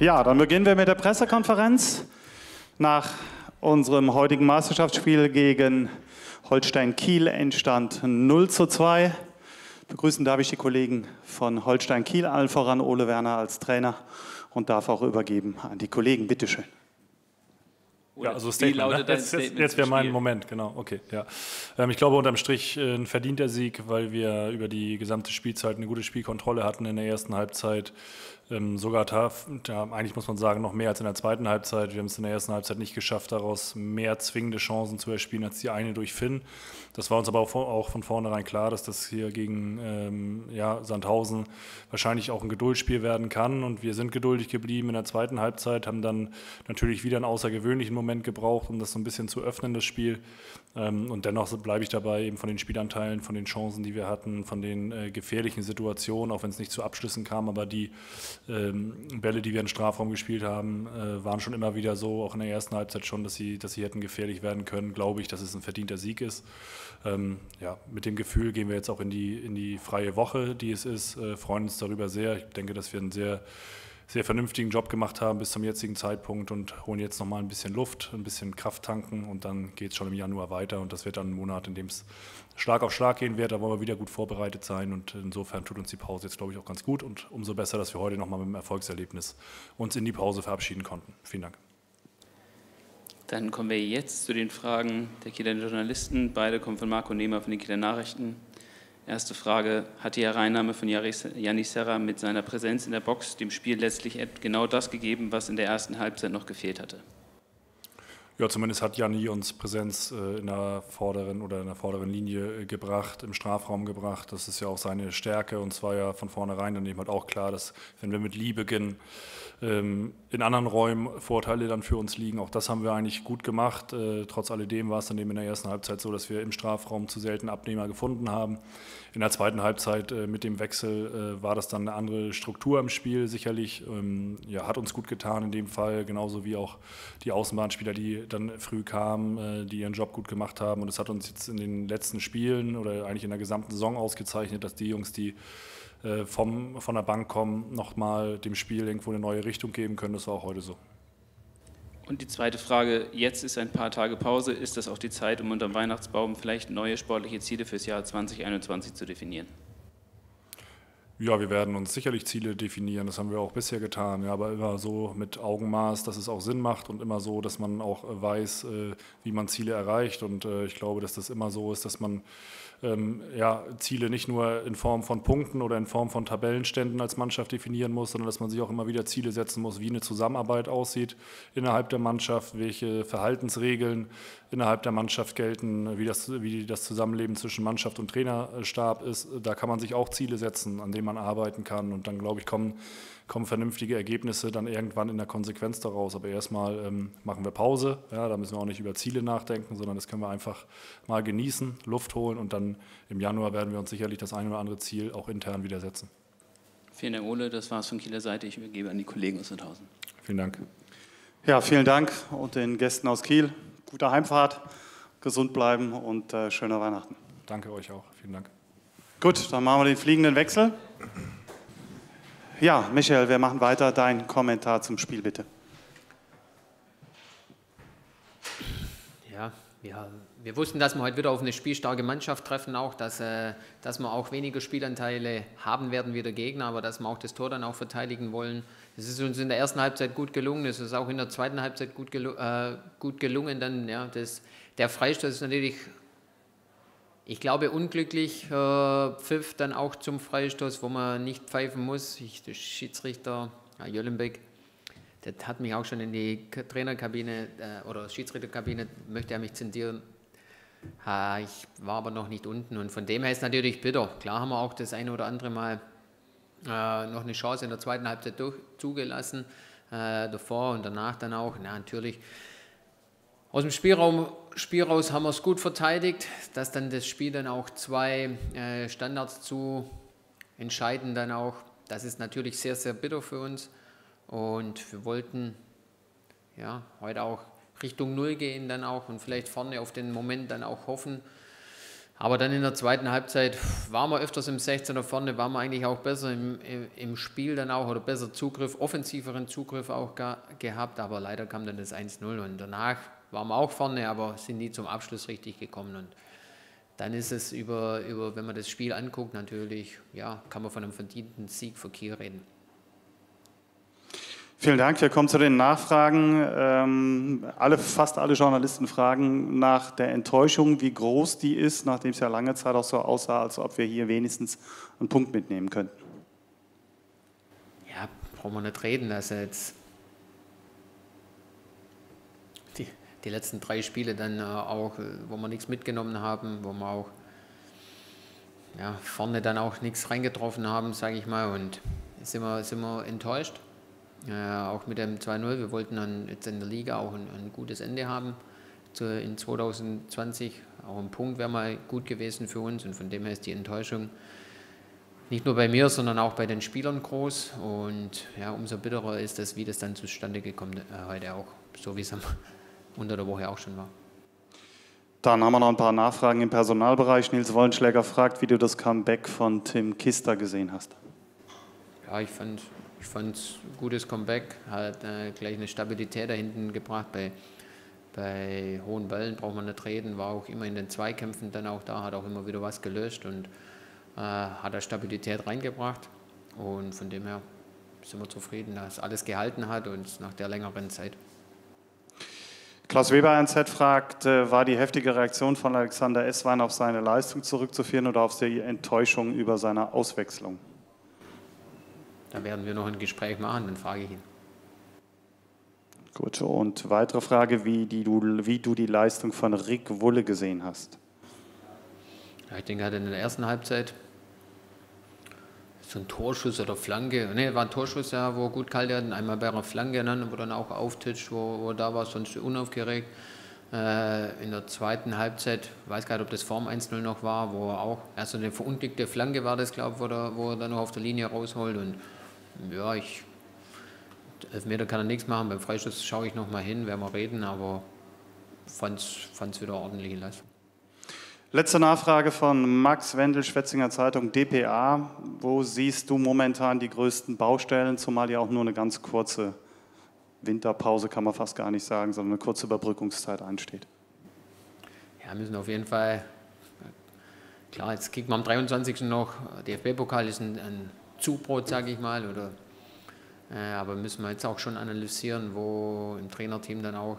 Ja, dann beginnen wir mit der Pressekonferenz. Nach unserem heutigen Meisterschaftsspiel gegen Holstein Kiel Endstand 0:2. Begrüßen darf ich die Kollegen von Holstein Kiel, allen voran Ole Werner als Trainer, und darf auch übergeben an die Kollegen. Bitte schön. Ja, also Statement, ne? Jetzt wäre mein Moment, genau, okay. Ja. Ich glaube, unterm Strich ein verdienter Sieg, weil wir über die gesamte Spielzeit eine gute Spielkontrolle hatten in der ersten Halbzeit. Sogar eigentlich muss man sagen, noch mehr als in der zweiten Halbzeit. Wir haben es in der ersten Halbzeit nicht geschafft, daraus mehr zwingende Chancen zu erspielen als die eine durch Finn. Das war uns aber auch von vornherein klar, dass das hier gegen Sandhausen wahrscheinlich auch ein Geduldsspiel werden kann. Und wir sind geduldig geblieben in der zweiten Halbzeit, haben dann natürlich wieder einen außergewöhnlichen Moment gebraucht, um das so ein bisschen zu öffnen, das Spiel. Und dennoch bleibe ich dabei, eben von den Spielanteilen, von den Chancen, die wir hatten, von den gefährlichen Situationen, auch wenn es nicht zu Abschlüssen kam, aber die Bälle, die wir in den Strafraum gespielt haben, waren schon immer wieder so, auch in der ersten Halbzeit schon, dass sie hätten gefährlich werden können. Glaube ich, dass es ein verdienter Sieg ist. Mit dem Gefühl gehen wir jetzt auch in die freie Woche, die es ist, freuen uns darüber sehr. Ich denke, dass wir einen sehr vernünftigen Job gemacht haben bis zum jetzigen Zeitpunkt und holen jetzt nochmal ein bisschen Luft, ein bisschen Kraft tanken und dann geht es schon im Januar weiter und das wird dann ein Monat, in dem es Schlag auf Schlag gehen wird, da wollen wir wieder gut vorbereitet sein und insofern tut uns die Pause jetzt, glaube ich, auch ganz gut und umso besser, dass wir heute nochmal mit dem Erfolgserlebnis uns in die Pause verabschieden konnten. Vielen Dank. Dann kommen wir jetzt zu den Fragen der Kieler Journalisten. Beide kommen von Marco Nehmer von den Kieler Nachrichten. Erste Frage: Hat die Hereinnahme von Yannick Serra mit seiner Präsenz in der Box dem Spiel letztlich genau das gegeben, was in der ersten Halbzeit noch gefehlt hatte? Ja, zumindest hat Janni uns Präsenz in der vorderen Linie gebracht, im Strafraum gebracht. Das ist ja auch seine Stärke und es war ja von vornherein dann eben halt auch klar, dass wenn wir mit Liebegen in anderen Räumen Vorteile dann für uns liegen. Auch das haben wir eigentlich gut gemacht. Trotz alledem war es dann eben in der ersten Halbzeit so, dass wir im Strafraum zu selten Abnehmer gefunden haben. In der zweiten Halbzeit mit dem Wechsel war das dann eine andere Struktur im Spiel sicherlich. Hat uns gut getan in dem Fall, genauso wie auch die Außenbahnspieler, die dann früh kamen, die ihren Job gut gemacht haben. Und es hat uns jetzt in den letzten Spielen oder eigentlich in der gesamten Saison ausgezeichnet, dass die Jungs, die von der Bank kommen, nochmal dem Spiel irgendwo eine neue Richtung geben können. Das war auch heute so. Und die zweite Frage: Jetzt ist ein paar Tage Pause. Ist das auch die Zeit, um unter dem Weihnachtsbaum vielleicht neue sportliche Ziele fürs Jahr 2021 zu definieren? Ja, wir werden uns sicherlich Ziele definieren, das haben wir auch bisher getan, ja, aber immer so mit Augenmaß, dass es auch Sinn macht und immer so, dass man auch weiß, wie man Ziele erreicht und ich glaube, dass das immer so ist, dass man Ziele nicht nur in Form von Punkten oder in Form von Tabellenständen als Mannschaft definieren muss, sondern dass man sich auch immer wieder Ziele setzen muss, wie eine Zusammenarbeit aussieht innerhalb der Mannschaft, welche Verhaltensregeln innerhalb der Mannschaft gelten, wie das Zusammenleben zwischen Mannschaft und Trainerstab ist. Da kann man sich auch Ziele setzen, an denen man arbeiten kann und dann, glaube ich, kommen vernünftige Ergebnisse dann irgendwann in der Konsequenz daraus. Aber erstmal machen wir Pause, ja, da müssen wir auch nicht über Ziele nachdenken, sondern das können wir einfach mal genießen, Luft holen und dann im Januar werden wir uns sicherlich das eine oder andere Ziel auch intern wieder setzen. Vielen Dank, Ole. Das war es von Kieler Seite. Ich übergebe an die Kollegen aus Sandhausen. Vielen Dank. Ja, vielen Dank und den Gästen aus Kiel. Gute Heimfahrt, gesund bleiben und schöne Weihnachten. Danke euch auch. Vielen Dank. Gut, dann machen wir den fliegenden Wechsel. Ja, Michael, wir machen weiter. Dein Kommentar zum Spiel, bitte. Ja, wir wussten, dass wir heute wieder auf eine spielstarke Mannschaft treffen, auch, dass wir auch weniger Spielanteile haben werden wie der Gegner, aber dass wir auch das Tor dann auch verteidigen wollen. Es ist uns in der ersten Halbzeit gut gelungen, es ist auch in der zweiten Halbzeit gut gelungen. Dann, ja, der Freistoß ist natürlich, ich glaube, unglücklich, Pfiff dann auch zum Freistoß, wo man nicht pfeifen muss. Der Schiedsrichter Jöllenbeck, der hat mich auch schon in die Trainerkabine oder Schiedsrichterkabine, möchte er mich zensieren. Ich war aber noch nicht unten und von dem her ist es natürlich bitter. Klar haben wir auch das eine oder andere Mal noch eine Chance in der zweiten Halbzeit zugelassen, davor und danach dann auch. Na, natürlich, aus dem Spiel raus haben wir es gut verteidigt, dass dann das Spiel dann auch 2 Standards zu entscheiden dann auch. Das ist natürlich sehr, sehr bitter für uns und wir wollten ja heute auch Richtung Null gehen dann auch und vielleicht vorne auf den Moment dann auch hoffen. Aber dann in der zweiten Halbzeit waren wir öfters im 16er vorne, waren wir eigentlich auch besser im Spiel dann auch oder besser Zugriff, offensiveren Zugriff auch gehabt, aber leider kam dann das 1-0 und danach waren wir auch vorne, aber sind nie zum Abschluss richtig gekommen und dann ist es wenn man das Spiel anguckt, natürlich, ja, kann man von einem verdienten Sieg für Kiel reden. Vielen Dank. Wir kommen zu den Nachfragen. Fast alle Journalisten fragen nach der Enttäuschung, wie groß die ist, nachdem es ja lange Zeit auch so aussah, als ob wir hier wenigstens einen Punkt mitnehmen könnten. Ja, brauchen wir nicht reden, dass jetzt die letzten 3 Spiele dann auch, wo wir nichts mitgenommen haben, wo wir auch vorne dann auch nichts reingetroffen haben, sage ich mal, und sind wir enttäuscht. Auch mit dem 2-0, wir wollten dann jetzt in der Liga auch ein gutes Ende haben. In 2020 auch ein Punkt wäre mal gut gewesen für uns und von dem her ist die Enttäuschung nicht nur bei mir, sondern auch bei den Spielern groß und ja, umso bitterer ist es, wie das dann zustande gekommen heute auch, so wie es unter der Woche auch schon war. Dann haben wir noch ein paar Nachfragen im Personalbereich. Nils Wollenschläger fragt, wie du das Comeback von Tim Kister gesehen hast. Ja, ich fand es ein gutes Comeback, hat gleich eine Stabilität da hinten gebracht. Bei hohen Bällen braucht man nicht reden, war auch immer in den Zweikämpfen dann auch da, hat auch immer wieder was gelöst und hat da Stabilität reingebracht. Und von dem her sind wir zufrieden, dass alles gehalten hat und nach der längeren Zeit. Klaus Weber 1Z fragt, war die heftige Reaktion von Alexander Esswein auf seine Leistung zurückzuführen oder auf die Enttäuschung über seine Auswechslung? Da werden wir noch ein Gespräch machen, dann frage ich ihn. Gut, und weitere Frage, wie du die Leistung von Rick Wulle gesehen hast. Ja, ich denke, er hat in der ersten Halbzeit so ein Torschuss oder Flanke, war ein Torschuss, ja, wo er gut kalt hat, einmal bei einer Flanke, wo dann auch auftitscht, wo da war, sonst unaufgeregt. In der zweiten Halbzeit, ich weiß gar nicht, ob das vorm 1-0 noch war, wo er auch, also eine verunglückte Flanke war das, glaube ich, wo er dann noch auf der Linie rausholt und ja, Elfmeter kann er nichts machen, beim Freischuss schaue ich noch mal hin, werden wir reden, aber fand's wieder ordentliche Leistung. Letzte Nachfrage von Max Wendel, Schwetzinger Zeitung, dpa. Wo siehst du momentan die größten Baustellen, zumal ja auch nur eine ganz kurze Winterpause, kann man fast gar nicht sagen, sondern eine kurze Überbrückungszeit ansteht? Ja, müssen auf jeden Fall, klar, jetzt kriegt man am 23. noch, DFB-Pokal ist ein Zubrot, sage ich mal, aber müssen wir jetzt auch schon analysieren, wo im Trainerteam dann auch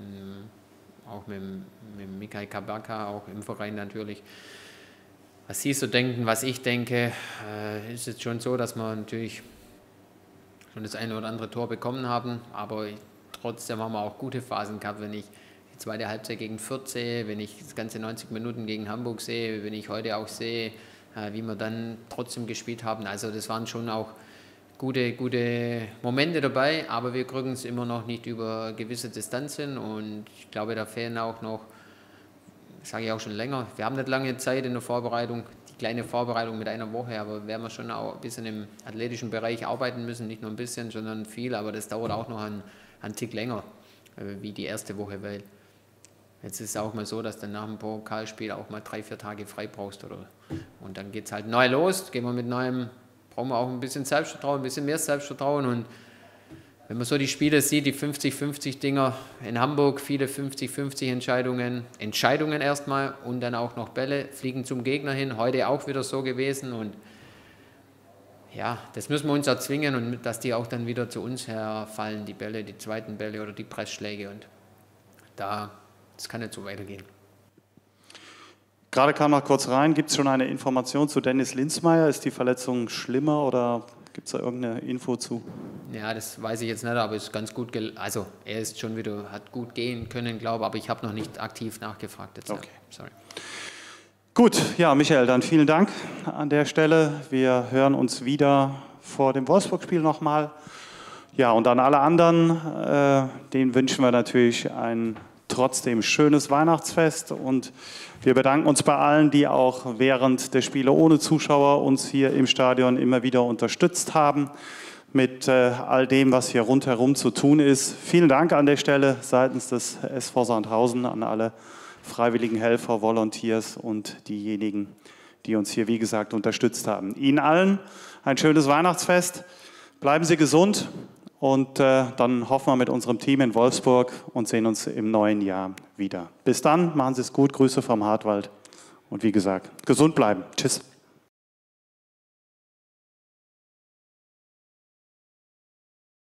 mit Mikael Kabaka, auch im Verein natürlich, was sie so denken, was ich denke, ist es schon so, dass wir natürlich schon das eine oder andere Tor bekommen haben, aber trotzdem haben wir auch gute Phasen gehabt, wenn ich die zweite Halbzeit gegen Fürth sehe, wenn ich das ganze 90 Minuten gegen Hamburg sehe, wenn ich heute auch sehe, wie wir dann trotzdem gespielt haben. Also das waren schon auch gute Momente dabei, aber wir kriegen es immer noch nicht über gewisse Distanzen und ich glaube, da fehlen auch noch, sage ich auch schon länger, wir haben nicht lange Zeit in der Vorbereitung, die kleine Vorbereitung mit einer Woche, aber werden wir schon auch ein bisschen im athletischen Bereich arbeiten müssen, nicht nur ein bisschen, sondern viel, aber das dauert auch noch einen Tick länger, wie die erste Woche, weil jetzt ist es auch mal so, dass du nach dem Pokalspiel auch mal 3-4 Tage frei brauchst. Und dann geht es halt neu los, gehen wir mit neuem, brauchen wir auch ein bisschen Selbstvertrauen, ein bisschen mehr Selbstvertrauen. Und wenn man so die Spiele sieht, die 50-50 Dinger in Hamburg, viele 50-50 Entscheidungen erstmal und dann auch noch Bälle, fliegen zum Gegner hin, heute auch wieder so gewesen. Und ja, das müssen wir uns erzwingen und dass die auch dann wieder zu uns herfallen, die Bälle, die zweiten Bälle oder die Pressschläge. Und das kann nicht so weitergehen. Gerade kam noch kurz rein, gibt es schon eine Information zu Dennis Linsmeier? Ist die Verletzung schlimmer oder gibt es da irgendeine Info zu? Ja, das weiß ich jetzt nicht, aber ist ganz gut, also er ist schon wieder, hat gut gehen können, glaube ich, aber ich habe noch nicht aktiv nachgefragt jetzt. Okay. Sorry. Gut, ja, Michael, dann vielen Dank an der Stelle. Wir hören uns wieder vor dem Wolfsburg-Spiel nochmal. Ja, und an alle anderen, denen wünschen wir natürlich ein trotzdem schönes Weihnachtsfest und wir bedanken uns bei allen, die auch während der Spiele ohne Zuschauer uns hier im Stadion immer wieder unterstützt haben mit all dem, was hier rundherum zu tun ist. Vielen Dank an der Stelle seitens des SV Sandhausen an alle freiwilligen Helfer, Volunteers und diejenigen, die uns hier, wie gesagt, unterstützt haben. Ihnen allen ein schönes Weihnachtsfest. Bleiben Sie gesund und dann hoffen wir mit unserem Team in Wolfsburg und sehen uns im neuen Jahr wieder. Bis dann, machen Sie es gut, Grüße vom Hartwald und wie gesagt, gesund bleiben. Tschüss.